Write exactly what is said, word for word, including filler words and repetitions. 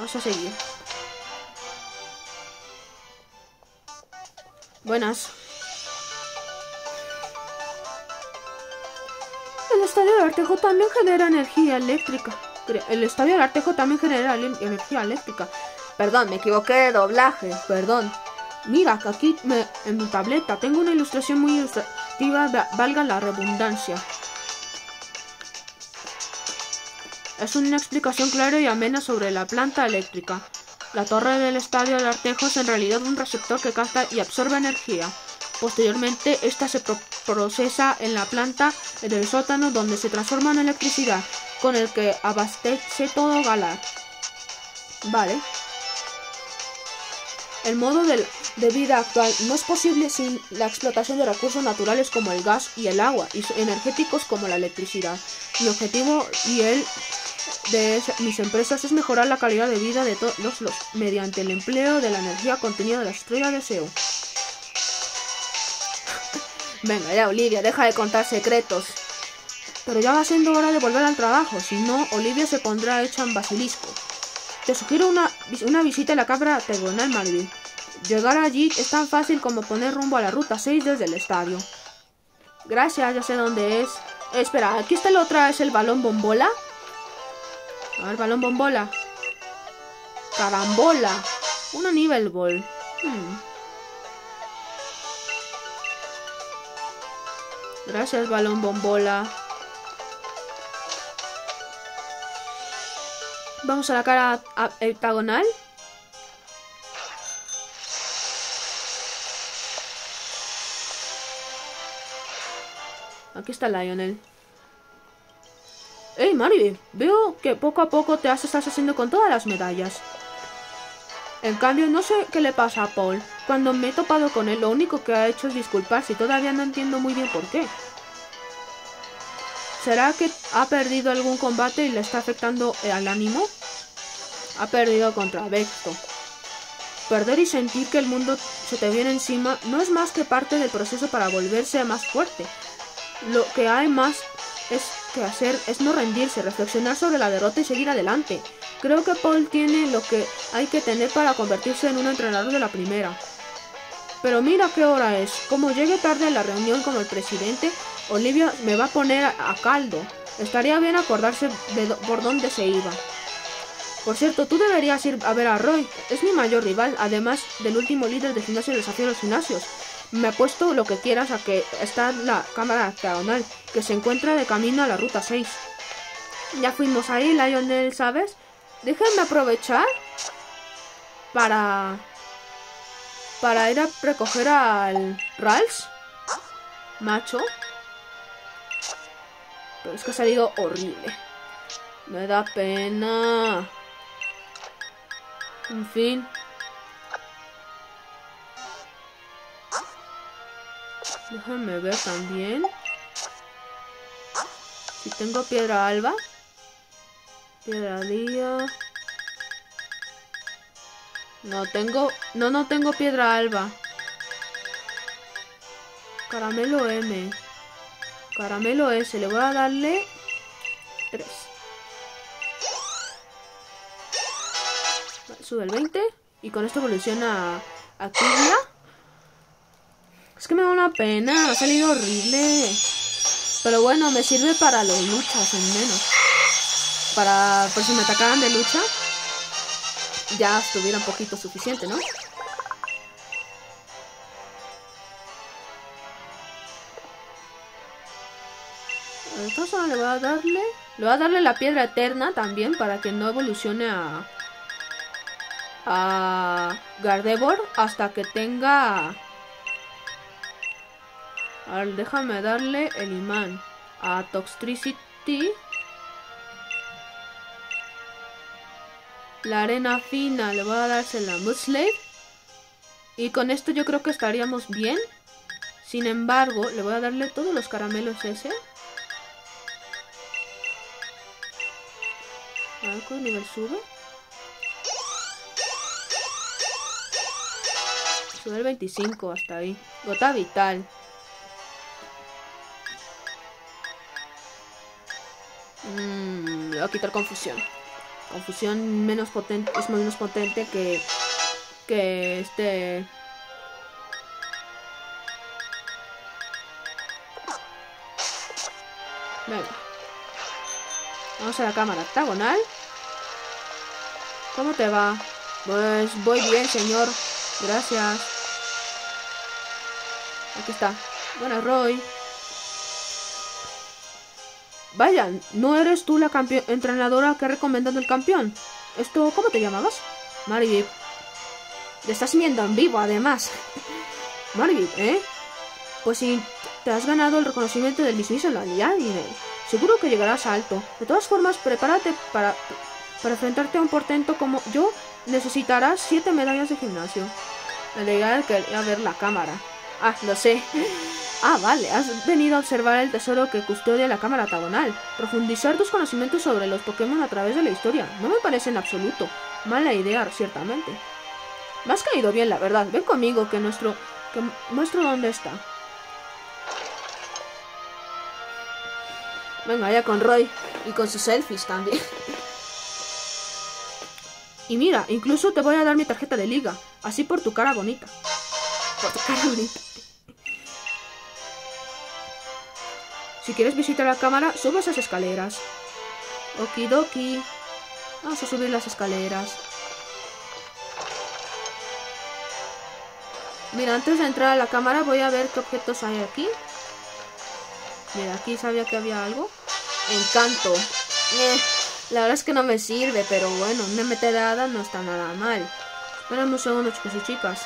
Vamos a seguir. Buenas. El estadio del Artejo también genera energía eléctrica. El estadio del Artejo también genera energía eléctrica. Perdón, me equivoqué de doblaje. Perdón. Mira, que aquí me, en mi tableta tengo una ilustración muy ilustrativa, valga la redundancia. Es una explicación clara y amena sobre la planta eléctrica. La torre del estadio del Artejo es en realidad un receptor que capta y absorbe energía. Posteriormente, esta se pro procesa en la planta del sótano, donde se transforma en electricidad, con el que abastece todo Galar. Vale. El modo de, de vida actual no es posible sin la explotación de recursos naturales como el gas y el agua, y energéticos como la electricidad. Mi objetivo y el de mis empresas es mejorar la calidad de vida de todos los, los mediante el empleo de la energía contenida de la estrella de Seo. Venga ya, Olivia, deja de contar secretos. Pero ya va siendo hora de volver al trabajo, si no, Olivia se pondrá hecha en basilisco. Te sugiero una, una visita a la cámara octagonal, Marvin. Llegar allí es tan fácil como poner rumbo a la ruta seis desde el estadio. Gracias, ya sé dónde es. Eh, espera, aquí está la otra, ¿es el balón bombola? A ver, balón bombola. Carambola. Una nivel ball. Hmm. Gracias, balón bombola. Vamos a la cara heptagonal. Aquí está Lionel. Hey, Marvin, veo que poco a poco te estás haciendo con todas las medallas. En cambio, no sé qué le pasa a Paul. Cuando me he topado con él, lo único que ha hecho es disculparse y todavía no entiendo muy bien por qué. ¿Será que ha perdido algún combate y le está afectando al ánimo? Ha perdido contra Vecto. Perder y sentir que el mundo se te viene encima no es más que parte del proceso para volverse más fuerte. Lo que hay más es que hacer es no rendirse, reflexionar sobre la derrota y seguir adelante. Creo que Paul tiene lo que hay que tener para convertirse en un entrenador de la primera. Pero mira qué hora es. Como llegue tarde a la reunión con el presidente, Olivia me va a poner a, a caldo. Estaría bien acordarse de do, por dónde se iba. Por cierto, tú deberías ir a ver a Roy. Es mi mayor rival, además del último líder del gimnasio del desafío de los gimnasios. Me apuesto lo que quieras a que está la cámara octagonal, que se encuentra de camino a la ruta seis. Ya fuimos ahí, Lionel, ¿sabes? Déjenme aprovechar para... para ir a recoger al Rals, macho. Pero es que ha salido horrible. Me da pena. En fin. Déjame ver también. Si tengo piedra alba. Piedra día. No tengo... No, no tengo piedra alba. Caramelo M. Caramelo S. Le voy a darle... tres. Sube el veinte. Y con esto evoluciona a Kibla. Es que me da una pena. Ha salido horrible. Pero bueno, me sirve para los luchas, en menos. Para... por si me atacaran de lucha. Ya estuviera un poquito suficiente, ¿no? Entonces le voy a darle... Le voy a darle la piedra eterna también para que no evolucione a... a Gardevoir hasta que tenga... A ver, déjame darle el imán a Toxtricity. La arena fina le voy a dársela a Mudslave. Y con esto yo creo que estaríamos bien. Sin embargo, le voy a darle todos los caramelos ese. A ver cuál nivel sube. Sube el veinticinco hasta ahí. Gota vital. Mmm, le voy a quitar confusión. Confusión menos potente, es menos potente que, que este... Venga. Vamos a la cámara octagonal. ¿Cómo te va? Pues voy bien, señor. Gracias. Aquí está. Bueno, Roy. Vaya, ¿no eres tú la entrenadora que ha recomendado el campeón? ¿Esto cómo te llamabas? Margit. Te estás viendo en vivo, además. Margit, ¿eh? Pues sí, te has ganado el reconocimiento del mismísimo Ariadne. Seguro que llegarás alto. De todas formas, prepárate para, para enfrentarte a un portento como yo. Necesitarás siete medallas de gimnasio. La legal quería ver la cámara. Ah, lo sé. Ah, vale, has venido a observar el tesoro que custodia la cámara octagonal. Profundizar tus conocimientos sobre los Pokémon a través de la historia. No me parece en absoluto mala idea, ciertamente. Me has caído bien, la verdad. Ven conmigo, que nuestro... que muestro dónde está. Venga, ya con Roy. Y con sus selfies también. Y mira, incluso te voy a dar mi tarjeta de liga. Así por tu cara bonita. Por tu cara bonita. Si quieres visitar la cámara, sube esas escaleras. Okidoki. Vamos a subir las escaleras. Mira, antes de entrar a la cámara voy a ver qué objetos hay aquí. Mira, aquí sabía que había algo. Encanto. Eh, la verdad es que no me sirve, pero bueno, un M T de hada no está nada mal. Esperen un segundo, chicos y chicas.